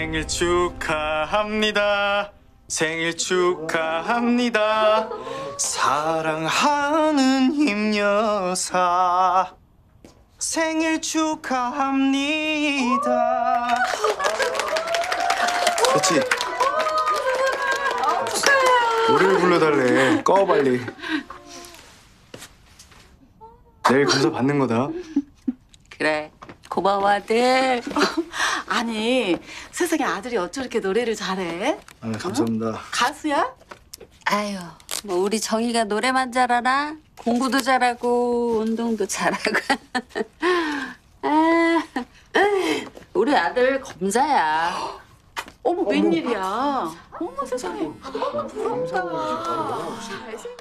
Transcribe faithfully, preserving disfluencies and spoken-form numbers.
생일 축하합니다. 생일 축하합니다. 사랑하는 임여사 생일 축하합니다. 그렇지. 노래를 불러달래. 꺼 빨리. 내일 검사 받는 거다. 그래. 고마워 아들. 아니 세상에 아들이 어쩜 이렇게 노래를 잘해? 아, 감사합니다. 가수야? 아유, 뭐 우리 정이가 노래만 잘하나? 공부도 잘하고 운동도 잘하고. 아, 우리 아들 검사야. 어머 웬일이야? 어머 세상에. 어머 부럽다. 잘생-